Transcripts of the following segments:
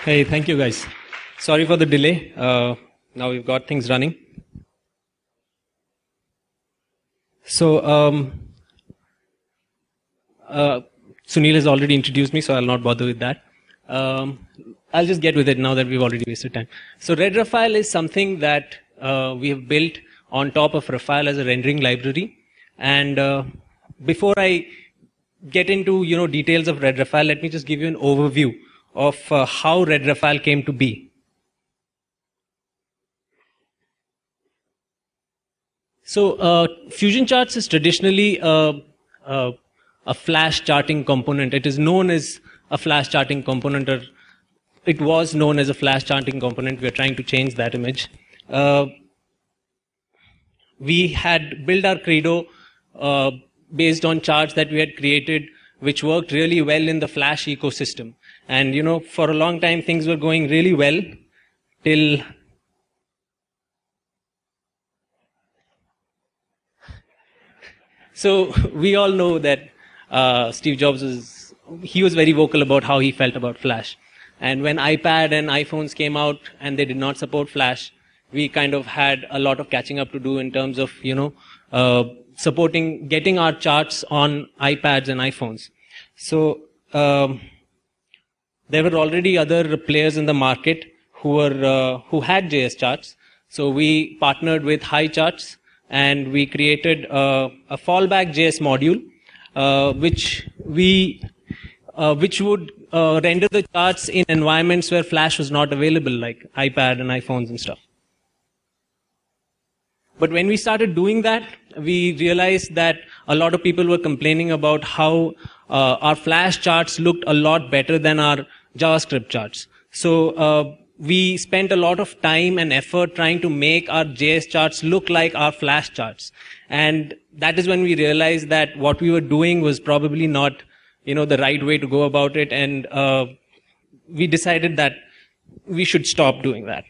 Hey, thank you guys. Sorry for the delay. Now we've got things running. So, Sunil has already introduced me, so I'll not bother with that. I'll just get with it now that we've already wasted time. So, Red Raphael is something that we have built on top of Raphael as a rendering library. And before I get into details of Red Raphael, let me just give you an overview of how Red Raphael came to be. So Fusion Charts is traditionally a flash charting component. It is known as a flash charting component, or it was known as a flash charting component. We are trying to change that image. We had built our Credo based on charts that we had created, which worked really well in the Flash ecosystem. And for a long time, things were going really well till so we all know that Steve Jobs was very vocal about how he felt about Flash. And when iPad and iPhones came out and they did not support Flash, we kind of had a lot of catching up to do in terms of getting our charts on iPads and iPhones. So there were already other players in the market who had JS charts. So we partnered with HiCharts and we created a fallback JS module, which would render the charts in environments where Flash was not available, like iPad and iPhones and stuff. But when we started doing that, we realized that a lot of people were complaining about how our Flash charts looked a lot better than our JavaScript charts. So we spent a lot of time and effort trying to make our JS charts look like our Flash charts. And that is when we realized that what we were doing was probably not, the right way to go about it. And we decided that we should stop doing that.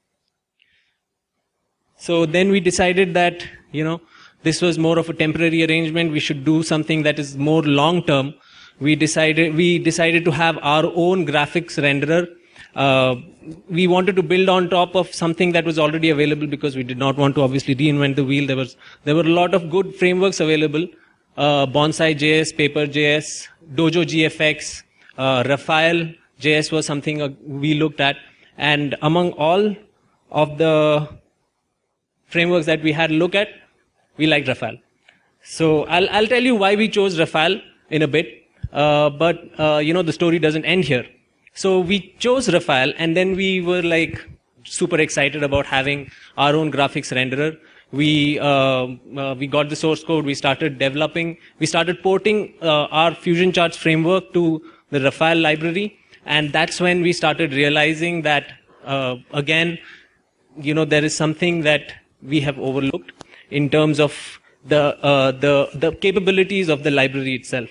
So then we decided that, this was more of a temporary arrangement. We should do something that is more long term. We decided to have our own graphics renderer. We wanted to build on top of something that was already available because we did not want to obviously reinvent the wheel. There were a lot of good frameworks available. Bonsai.js, Paper.js, Dojo GFX, Raphael JS was something we looked at. And among all of the frameworks that we had to look at, we liked Raphael. So I'll tell you why we chose Raphael in a bit. But the story doesn't end here. So we chose Raphael, and then we were super excited about having our own graphics renderer. We got the source code. We started developing. We started porting our Fusion Charts framework to the Raphael library, and that's when we started realizing that again, there is something that we have overlooked in terms of the capabilities of the library itself.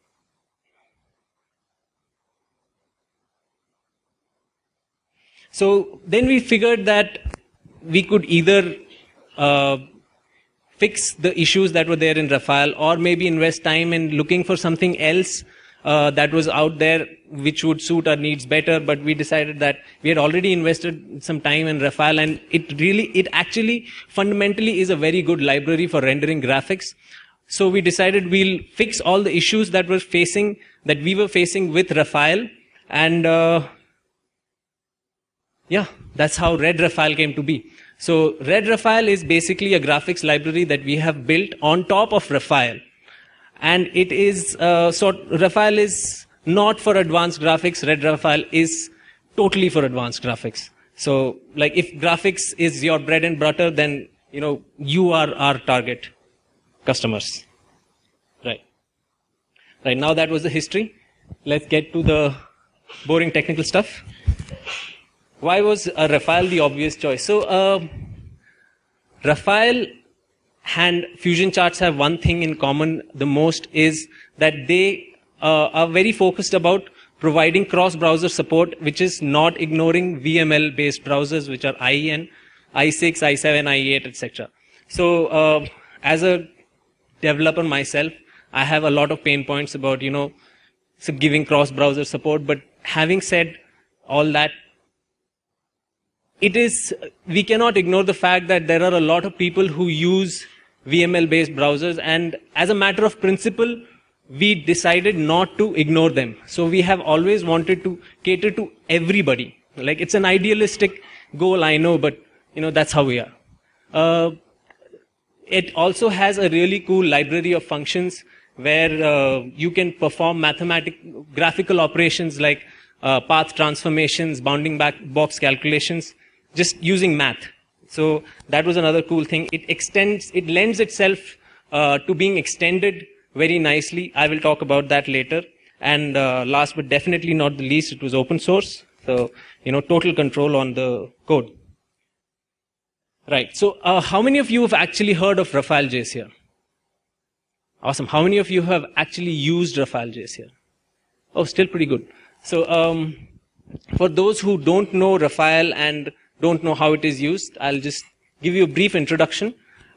So then we figured that we could either fix the issues that were there in Raphael, or maybe invest time in looking for something else that was out there which would suit our needs better. But we decided that we had already invested some time in Raphael, and it actually fundamentally is a very good library for rendering graphics. So we decided we'll fix all the issues that we were facing with Raphael, and yeah, that's how Red Raphael came to be. So Red Raphael is basically a graphics library that we have built on top of Raphael. And it is, Raphael is not for advanced graphics. Red Raphael is totally for advanced graphics. So if graphics is your bread and butter, then, you are our target customers. Right. Right, now that was the history. Let's get to the boring technical stuff. Why was Raphael the obvious choice? So Raphael and Fusion Charts have one thing in common the most, is that they are very focused about providing cross-browser support, which is not ignoring VML-based browsers, which are IE, i6, i7, i8, etc. So as a developer myself, I have a lot of pain points about, giving cross-browser support. But having said all that. We cannot ignore the fact that there are a lot of people who use VML-based browsers, and as a matter of principle, we decided not to ignore them. So we have always wanted to cater to everybody. Like, it's an idealistic goal, I know, but that's how we are. It also has a really cool library of functions where you can perform graphical operations like path transformations, bounding box calculations, just using math. So that was another cool thing. It lends itself to being extended very nicely. I will talk about that later. And last but definitely not the least, it was open source. So, total control on the code. Right. So how many of you have actually heard of Rafale.js here? Awesome. How many of you have actually used Rafale.js here? Oh, still pretty good. So for those who don't know Rafale and don't know how it is used, I'll just give you a brief introduction.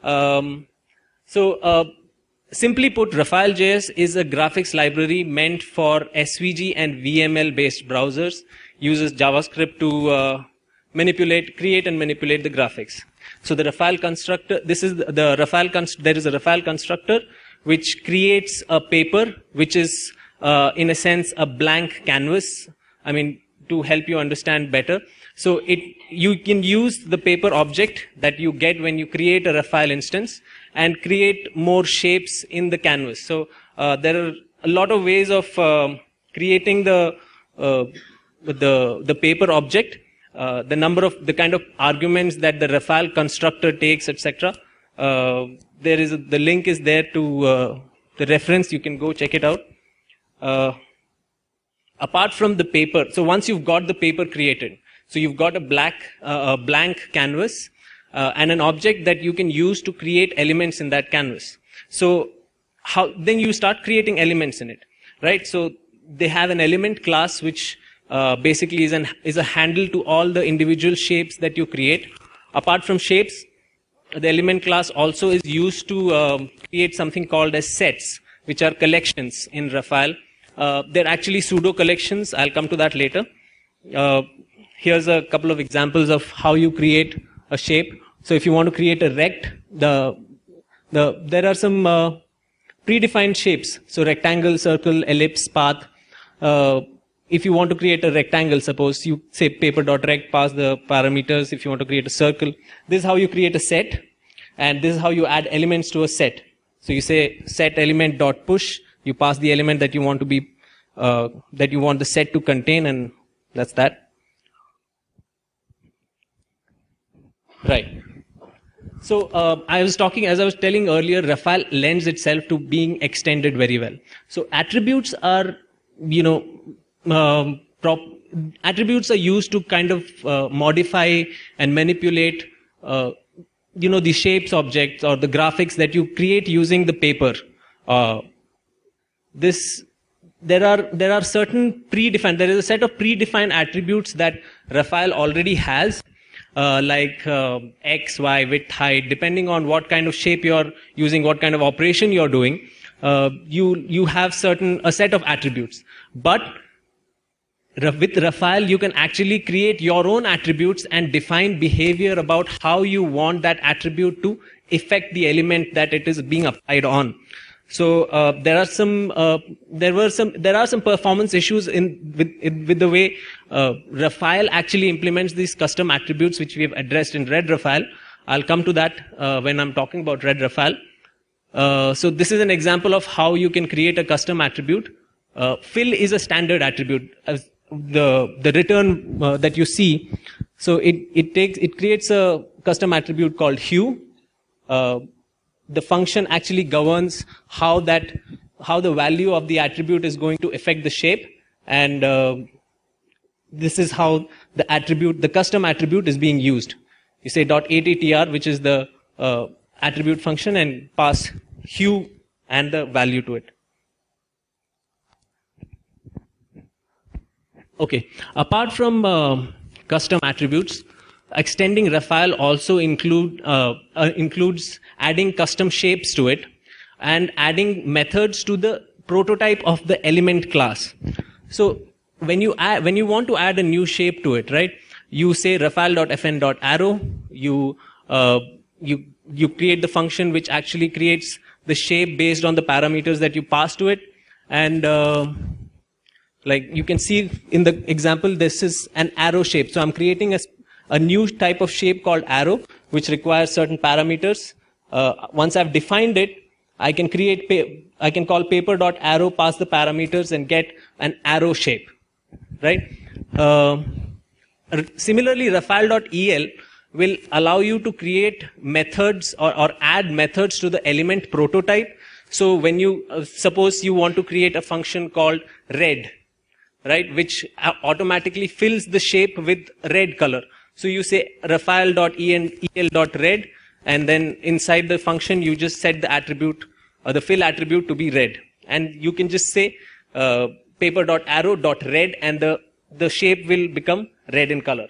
Simply put, Rafale.js is a graphics library meant for SVG and VML-based browsers. Uses JavaScript to create and manipulate the graphics. So the Rafale constructor, there is a Rafale constructor which creates a paper which is in a sense a blank canvas. I mean, to help you understand better. So you can use the paper object that you get when you create a Rafale instance and create more shapes in the canvas. So there are a lot of ways of creating the paper object, the kind of arguments that the Rafale constructor takes, etc. The link is there to the reference. You can go check it out. Apart from the paper, so once you've got the paper created, so you've got a blank canvas and an object that you can use to create elements in that canvas. So then you start creating elements in it, right? So they have an element class which basically is a handle to all the individual shapes that you create. Apart from shapes, the element class also is used to create something called as sets, which are collections in Rafale. They're actually pseudo collections. I'll come to that later. Here's a couple of examples of how you create a shape. So if you want to create a rect, there are some predefined shapes. So rectangle, circle, ellipse, path. If you want to create a rectangle, suppose you say paper.rect, pass the parameters. If you want to create a circle, this is how you create a set, and this is how you add elements to a set. So you say set element dot push. You pass the element that you want the set to contain, and that's that. Right. So as I was telling earlier, Rafale lends itself to being extended very well. So attributes are, attributes are used to kind of modify and manipulate, the shapes objects or the graphics that you create using the paper. There are certain there is a set of predefined attributes that Rafale already has, like X, Y, width, height, depending on what kind of shape you're using, what kind of operation you're doing, you have a set of attributes. But with Rafale, you can actually create your own attributes and define behavior about how you want that attribute to affect the element that it is being applied on. So there are some performance issues with the way Rafale actually implements these custom attributes, which we have addressed in Red Rafale. I'll come to that when I'm talking about Red Rafale. So this is an example of how you can create a custom attribute. Fill is a standard attribute. The return that you see, so it creates a custom attribute called hue. The function actually governs how the value of the attribute is going to affect the shape, and this is how the custom attribute is being used. You say .attr, which is the attribute function, and pass hue and the value to it. Okay. Apart from custom attributes, extending Rafale also includes adding custom shapes to it and adding methods to the prototype of the element class. So when you want to add a new shape to it, right? You say rafale.fn.arrow. You create the function which actually creates the shape based on the parameters that you pass to it. And like you can see in the example, this is an arrow shape. So I'm creating a new type of shape called arrow, which requires certain parameters. Once I've defined it, I can call paper.arrow, pass the parameters, and get an arrow shape, right? Similarly, rafale.el will allow you to create methods or add methods to the element prototype. So when you suppose you want to create a function called red, right, which automatically fills the shape with red color. So you say rafale.el.red, and then inside the function you just set the attribute or the fill attribute to be red, and you can just say paper.arrow.red, and the shape will become red in color.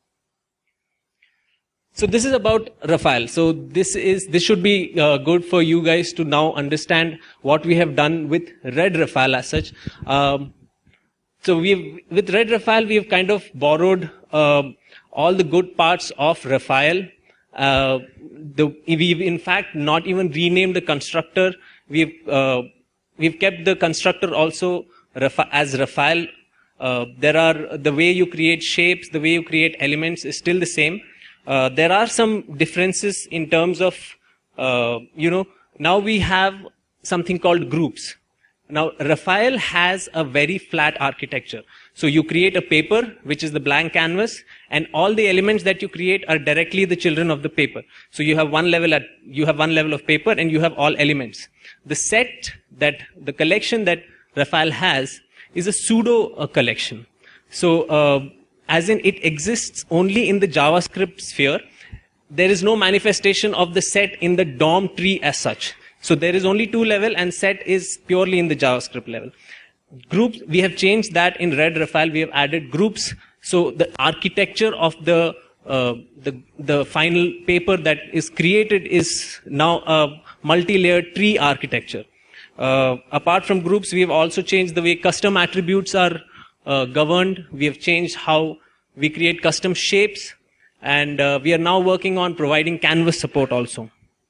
So this is about Rafale. So this should be good for you guys to now understand what we have done with Red Rafale as such. So with Red Rafale, we have kind of borrowed all the good parts of Rafale. We've in fact not even renamed the constructor. We've kept the constructor also as Rafale. The way you create shapes, the way you create elements is still the same. There are some differences in terms of, now we have something called groups. Now, Rafale has a very flat architecture. So you create a paper, which is the blank canvas, and all the elements that you create are directly the children of the paper. So you have one level of paper, and you have all elements. The collection that Rafale has is a pseudo collection. So, as in it exists only in the JavaScript sphere. There is no manifestation of the set in the DOM tree as such. So there is only two level, and set is purely in the JavaScript level. Groups, we have changed that in Red Rafale. We have added groups. So the architecture of the final paper that is created is now a multi-layered tree architecture. Apart from groups, we have also changed the way custom attributes are governed. We have changed how we create custom shapes, and we are now working on providing canvas support also.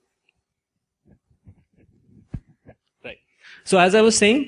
Right. So as I was saying,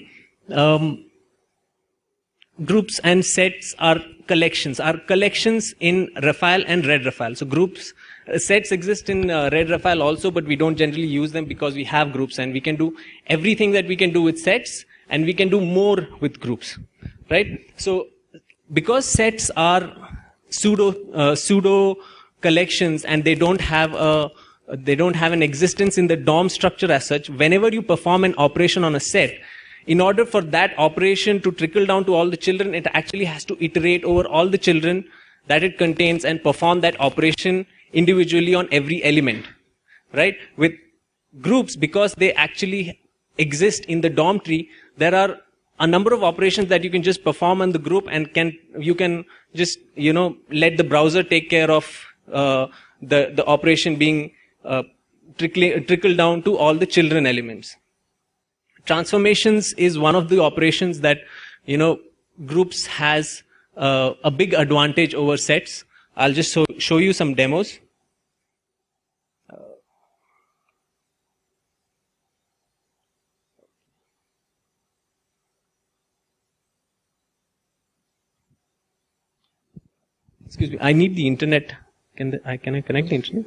groups and sets are collections in Rafale and Red Rafale. So sets exist in Red Rafale also, but we don't generally use them because we have groups, and we can do everything that we can do with sets, and we can do more with groups. Right? So, because sets are pseudo collections, and they don't have an existence in the DOM structure as such, whenever you perform an operation on a set, in order for that operation to trickle down to all the children, it actually has to iterate over all the children that it contains and perform that operation individually on every element. Right? With groups, because they actually exist in the DOM tree, there are a number of operations that you can just perform on the group, and you can just let the browser take care of the operation being trickled down to all the children elements. Transformations is one of the operations that groups has a big advantage over sets. I'll just show you some demos. Excuse me, I need the internet. Can I connect the internet?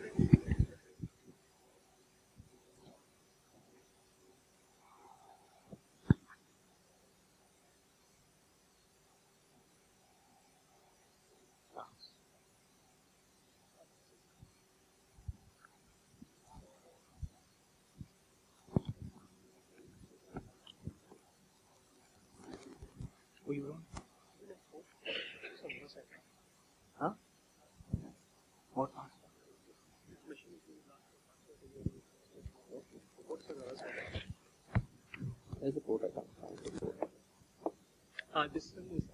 There's the port. I can't find the port. This one is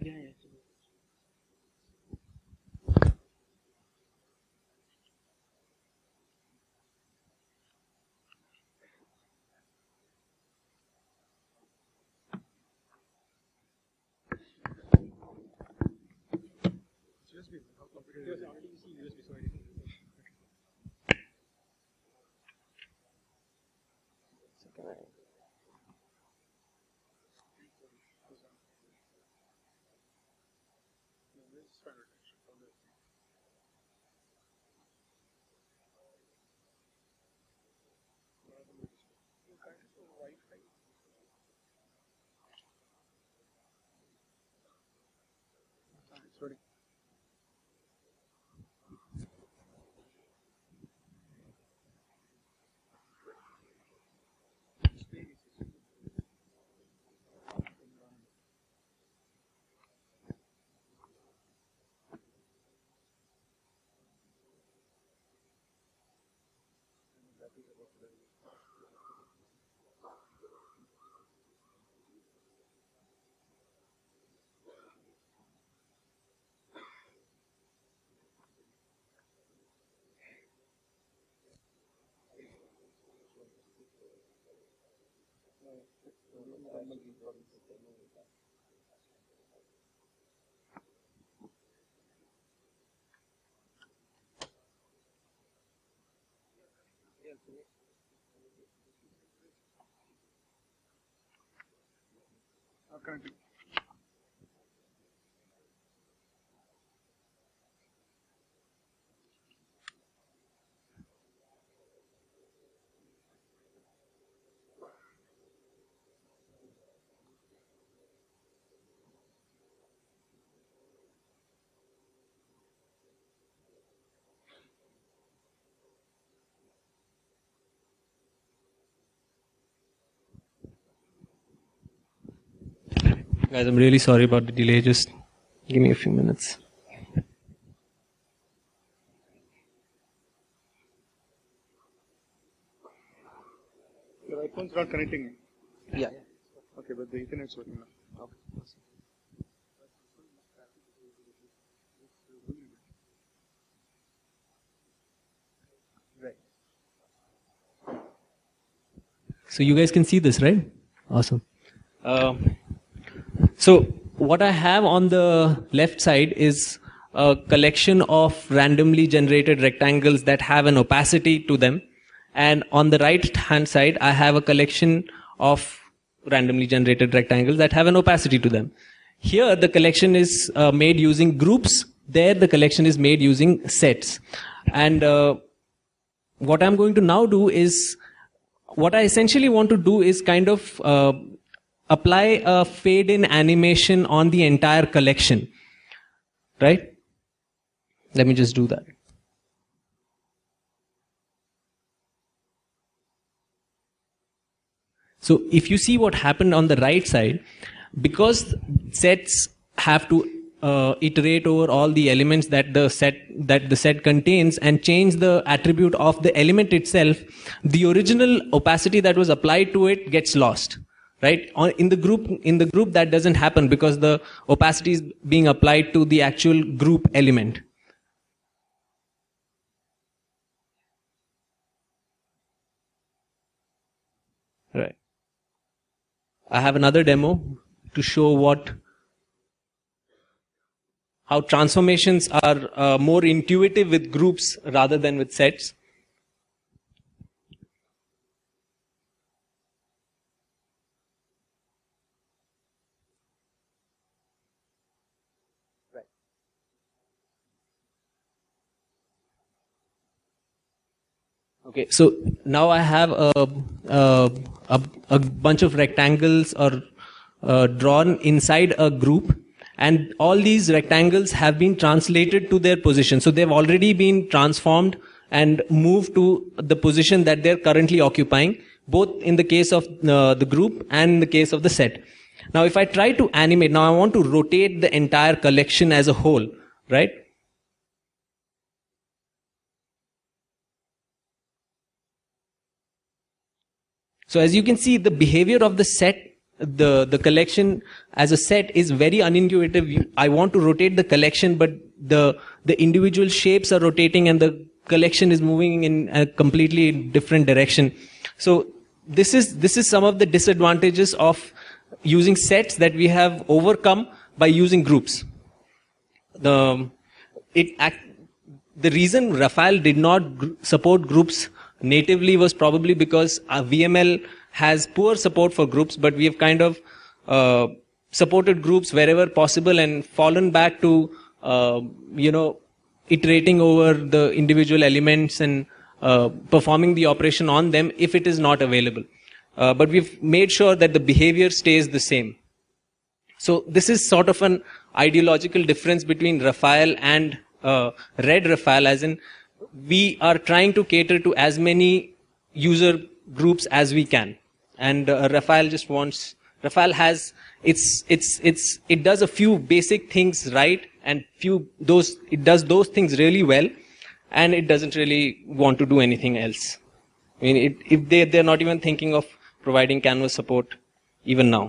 Connecting. Guys, I'm really sorry about the delay. Just give me a few minutes. Your iPhone's not connecting. Yeah. Okay, but the Ethernet's working now. Okay. Right. So you guys can see this, right? Awesome. So what I have on the left side is a collection of randomly generated rectangles that have an opacity to them. And on the right hand side, I have a collection of randomly generated rectangles that have an opacity to them. Here, the collection is made using groups. There, the collection is made using sets. And what I'm going to now do is, what I essentially want to do is kind of apply a fade-in animation on the entire collection. Right? Let me just do that. So if you see what happened on the right side, because sets have to iterate over all the elements that the set contains and change the attribute of the element itself, the original opacity that was applied to it gets lost. Right? In the group that doesn't happen because the opacity is being applied to the actual group element. Right. I have another demo to show how transformations are more intuitive with groups rather than with sets. Okay, so now I have a bunch of rectangles or drawn inside a group, and all these rectangles have been translated to their position. So they've already been transformed and moved to the position that they're currently occupying, both in the case of the group and in the case of the set. Now if I try to animate, now I want to rotate the entire collection as a whole, right? So as you can see, the behavior of the set the collection as a set is very unintuitive. I want to rotate the collection, but the individual shapes are rotating and the collection is moving in a completely different direction. So this is some of the disadvantages of using sets that we have overcome by using groups. The reason Raphael did not support groups natively was probably because VML has poor support for groups, but we have kind of supported groups wherever possible and fallen back to iterating over the individual elements and performing the operation on them if it is not available. But we've made sure that the behavior stays the same. So this is sort of an ideological difference between Raphael and Red Raphael, as in we are trying to cater to as many user groups as we can. And Raphael has it does a few basic things right, and it does those things really well, and it doesn't really want to do anything else. I mean, if they're not even thinking of providing canvas support even now.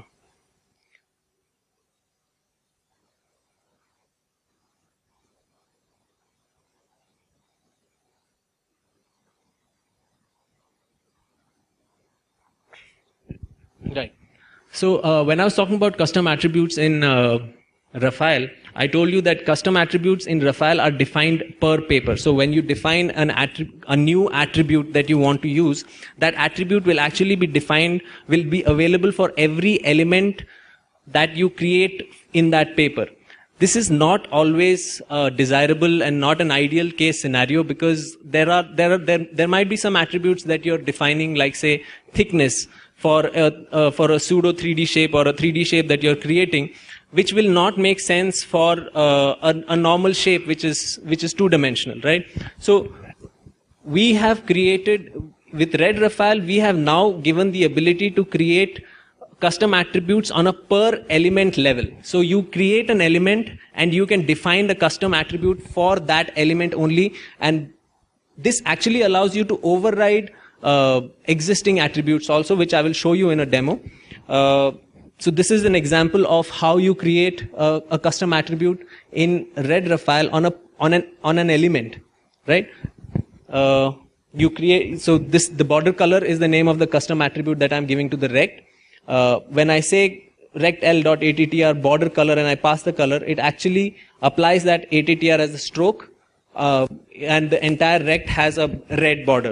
Right. So when I was talking about custom attributes in Raphael, I told you that custom attributes in Raphael are defined per paper. So when you define a new attribute that you want to use, that attribute will actually be defined, will be available for every element that you create in that paper. This is not always desirable and not an ideal case scenario, because there might be some attributes that you're defining, like say thickness for a pseudo 3D shape or a 3D shape that you're creating, which will not make sense for a normal shape which is two-dimensional, right? So we have created, with Red Raphael, we have now given the ability to create custom attributes on a per element level. So you create an element and you can define the custom attribute for that element only, and this actually allows you to override existing attributes also, which I will show you in a demo. So this is an example of how you create a custom attribute in Red Raphael on an element, right? You create, so the border color is the name of the custom attribute that I'm giving to the rect. When I say rect_l.attr border color and I pass the color, it actually applies that attr as a stroke, and the entire rect has a red border.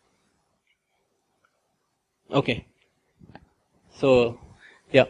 Okay. So, yeah.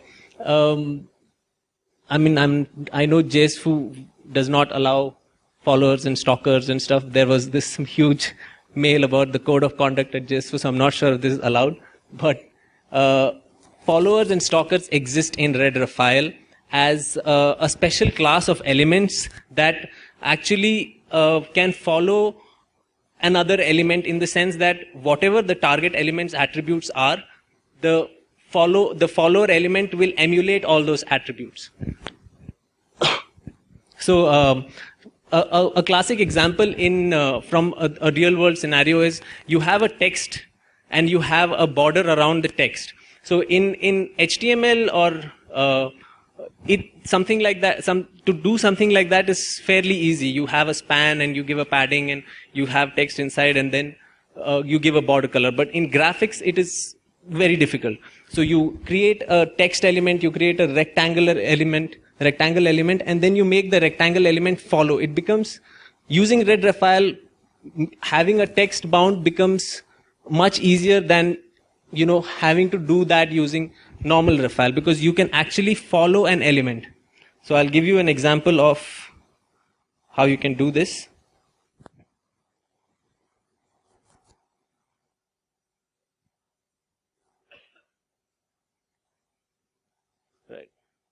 I mean, I know JSFoo does not allow followers and stalkers and stuff. There was this huge mail about the code of conduct at JSFoo, so I'm not sure if this is allowed. But followers and stalkers exist in Red Raphael as a special class of elements that actually can follow another element, in the sense that whatever the target element's attributes are, the follower element will emulate all those attributes. So a classic example from a real world scenario is you have a text and you have a border around the text. So in HTML or something like that, to do something like that is fairly easy. You have a span and you give a padding and you have text inside, and then you give a border color. But in graphics, it is very difficult. So you create a text element, you create a rectangle element, and then you make the rectangle element follow. It becomes, using Red Raphael, having a text bound becomes much easier than having to do that using normal Raphael, because you can actually follow an element. So I'll give you an example of how you can do this. Right.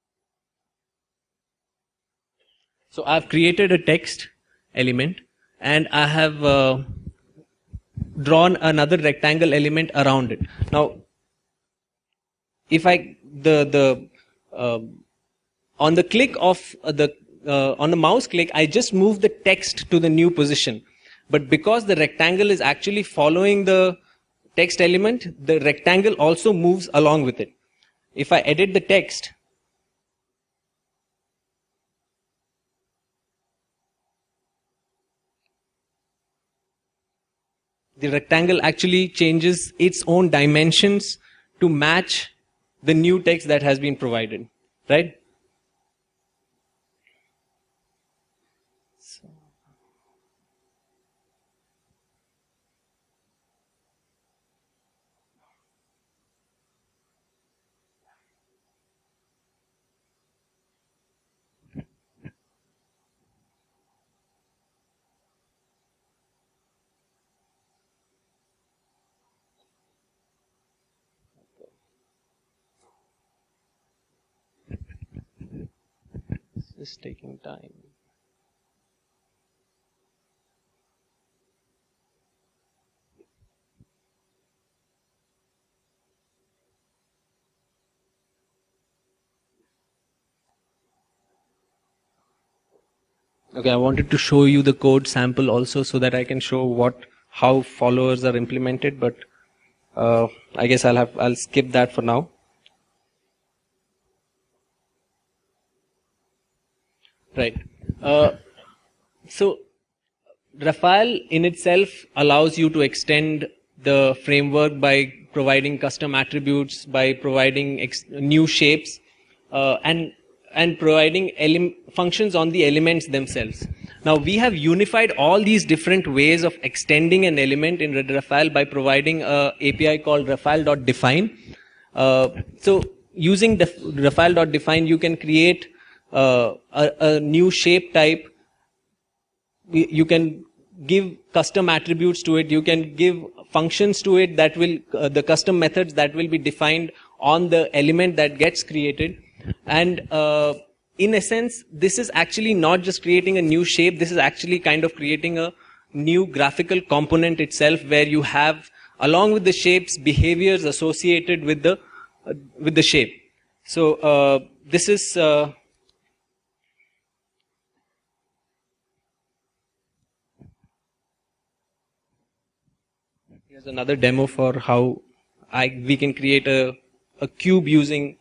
So I've created a text element and I have drawn another rectangle element around it. Now, if on the click of on the mouse click, I just move the text to the new position. But because the rectangle is actually following the text element, the rectangle also moves along with it. if I edit the text, the rectangle actually changes its own dimensions to match the new text that has been provided, right? This is taking time. Okay, I wanted to show you the code sample also so that I can show how followers are implemented, but I guess I'll skip that for now. Right. So Raphael in itself allows you to extend the framework by providing custom attributes, by providing new shapes, and providing functions on the elements themselves. Now we have unified all these different ways of extending an element in Raphael by providing an API called Raphael.define. So using Raphael.define, you can create a new shape type. You can give custom attributes to it. You can give functions to it that will, the custom methods that will be defined on the element that gets created. And in essence, this is actually not just creating a new shape. This is actually kind of creating a new graphical component itself, where you have, along with the shapes, behaviors associated with the shape. So this is here's another demo for how we can create a cube using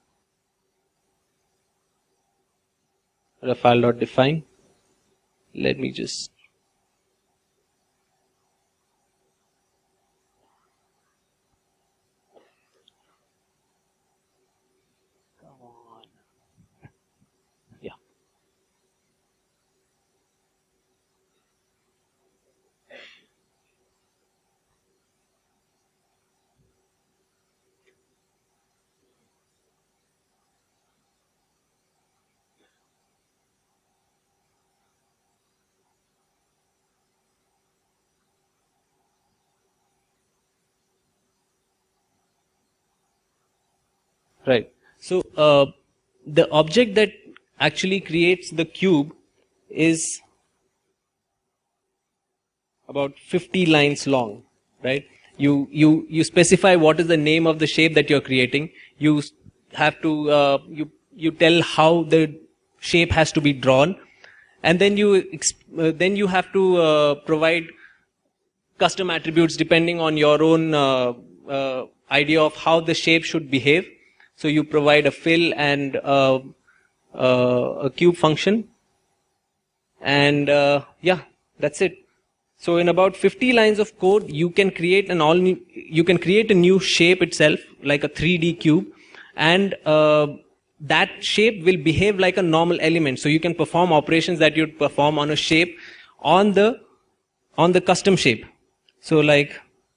Raphael.define. Let me just come on. Yeah. Right. So the object that actually creates the cube is about 50 lines long, right? You specify what is the name of the shape that you're creating. You have to you tell how the shape has to be drawn, and then you have to provide custom attributes depending on your own idea of how the shape should behave. So you provide a fill and a cube function, and yeah, that's it. So in about 50 lines of code, you can create a new shape itself, like a 3D cube, and that shape will behave like a normal element. So you can perform operations that you'd perform on a shape on the custom shape. So like,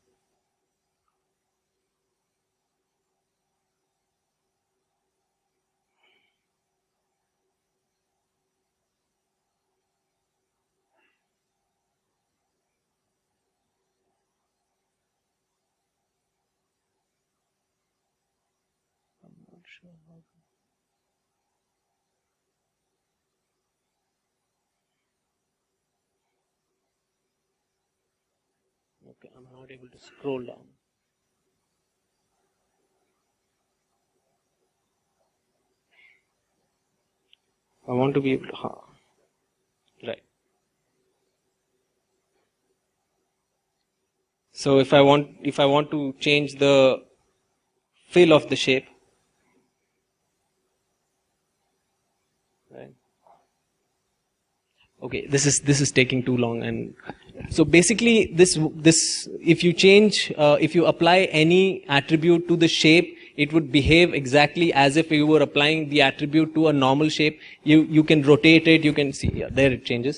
okay, I'm not able to scroll down. I want to be able to, right. So if I want to change the fill of the shape, Okay, this is taking too long. And so basically, this if you change, if you apply any attribute to the shape, it would behave exactly as if you were applying the attribute to a normal shape. You can rotate it. You can see, yeah, there it changes.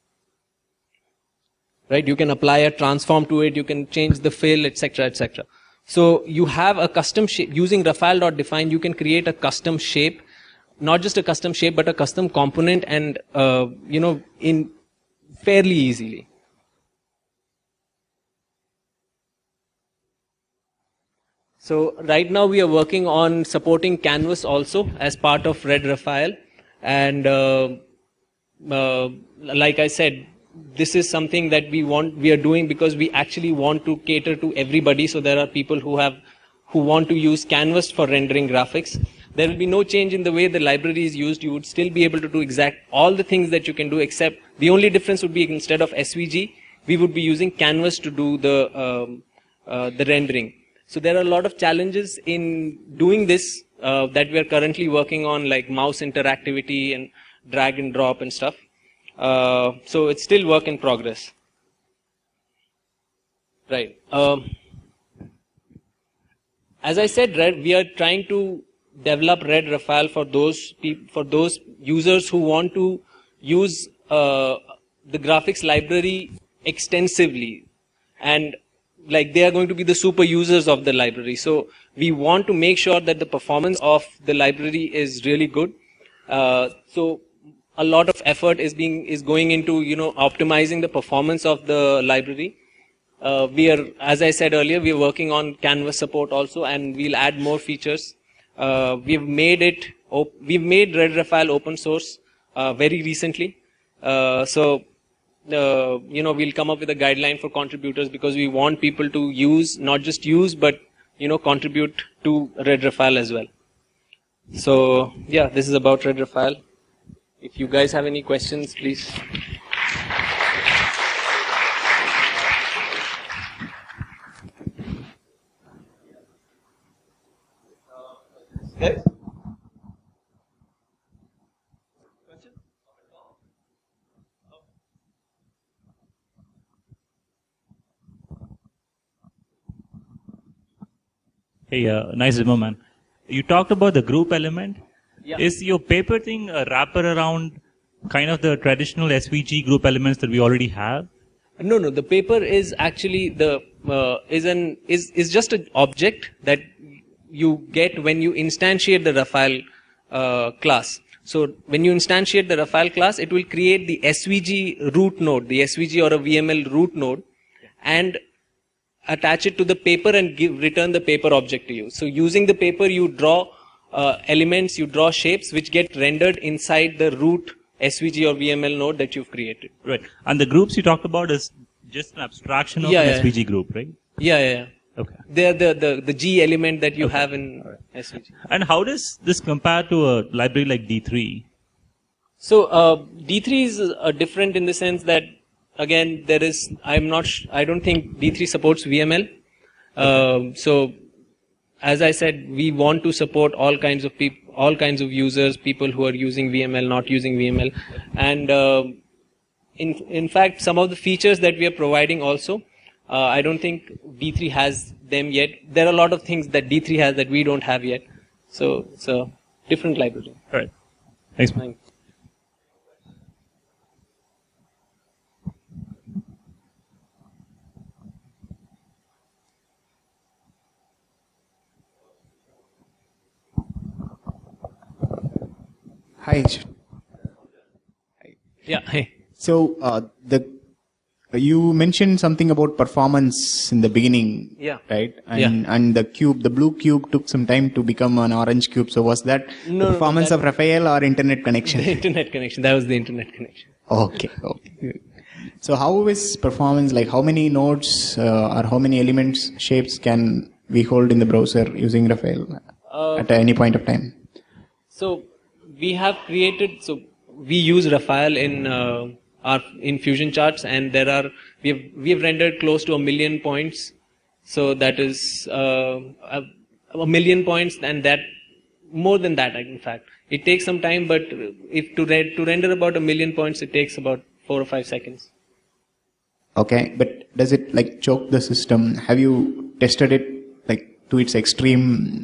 Right? You can apply a transform to it. You can change the fill, etc., etc. So you have a custom shape using Rafale.define. You can create a custom shape. Not just a custom shape, but a custom component, and in fairly easily. So right now we are working on supporting Canvas also as part of Red Raphael, and like I said, this is something that we are doing because we actually want to cater to everybody. So there are people who want to use Canvas for rendering graphics. There will be no change in the way the library is used. You would still be able to do exact all the things that you can do, except the only difference would be instead of SVG, we would be using Canvas to do the rendering. So there are a lot of challenges in doing this that we are currently working on, like mouse interactivity and drag and drop and stuff. So it's still work in progress. Right. As I said, we are trying to develop Red Raphael for those users who want to use the graphics library extensively, and like they are going to be the super users of the library. So we want to make sure that the performance of the library is really good. So a lot of effort is going into optimizing the performance of the library. As I said earlier, we are working on Canvas support also, and we'll add more features. We've made Red Raphael open source very recently. So we'll come up with a guideline for contributors, because we want people to not just use, but contribute to Red Raphael as well. So yeah, this is about Red Raphael. If you guys have any questions, please. Yes? Hey, nice demo, man. You talked about the group element. Yeah. Is your paper thing a wrapper around kind of the traditional SVG group elements that we already have? No. The paper is actually is just an object that you get when you instantiate the Raphael class. So when you instantiate the Raphael class, it will create the SVG root node, the SVG or a VML root node, and attach it to the paper and return the paper object to you. So using the paper, you draw elements, you draw shapes which get rendered inside the root SVG or VML node that you've created. Right. And the groups you talked about is just an abstraction of an SVG group, right? Yeah. Okay. They're the G element that you have in SVG. And how does this compare to a library like D3? So D3 is different in the sense that, again, I don't think D3 supports VML. So as I said, we want to support all kinds of people, all kinds of users, people who are using VML, not using VML. And in fact, some of the features that we are providing also, I don't think D3 has them yet. There are a lot of things that D3 has that we don't have yet. So it's a different library. All right. Thanks, man. Hi. Yeah. Hey. So you mentioned something about performance in the beginning, Yeah. right? And the blue cube took some time to become an orange cube. So was that No, performance of Raphael or internet connection? The internet connection. That was the internet connection. Okay. So how is performance, like how many nodes or how many elements, shapes can we hold in the browser using Raphael at any point of time? So we have created, we use Raphael in Fusion charts, and we have rendered close to 1 million points. So that is 1 million points, and that more than that, in fact. It takes some time, but if to render about 1 million points, it takes about 4 or 5 seconds. Okay, but does it like choke the system? Have you tested it like to its extreme?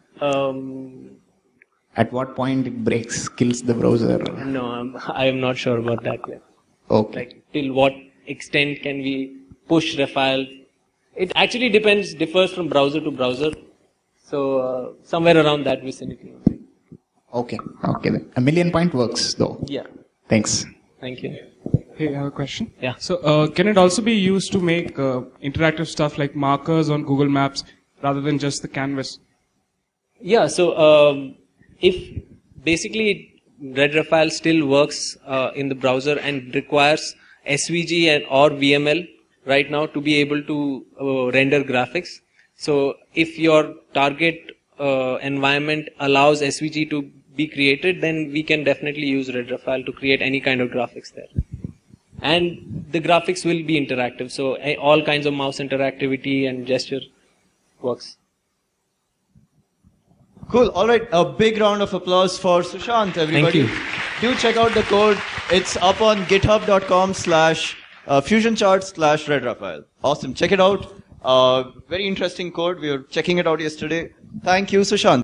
At what point it breaks, kills the browser? No, I am not sure about that yet. Okay. Like till what extent can we push Raphael? It actually differs from browser to browser. So somewhere around that vicinity. Okay. Okay then. 1,000,000 works though. Yeah. Thanks. Thank you. Hey, I have a question. Yeah. So, can it also be used to make interactive stuff like markers on Google Maps rather than just the canvas? Yeah. So if basically Red Raphael still works in the browser and requires SVG and or VML right now to be able to render graphics. So if your target environment allows SVG to be created, then we can definitely use Red Raphael to create any kind of graphics there. And the graphics will be interactive. So all kinds of mouse interactivity and gesture works. Cool. All right. A big round of applause for Sushant, everybody. Thank you. Do check out the code. It's up on github.com/fusioncharts/Red Raphael. Awesome. Check it out. Very interesting code. We were checking it out yesterday. Thank you, Sushant.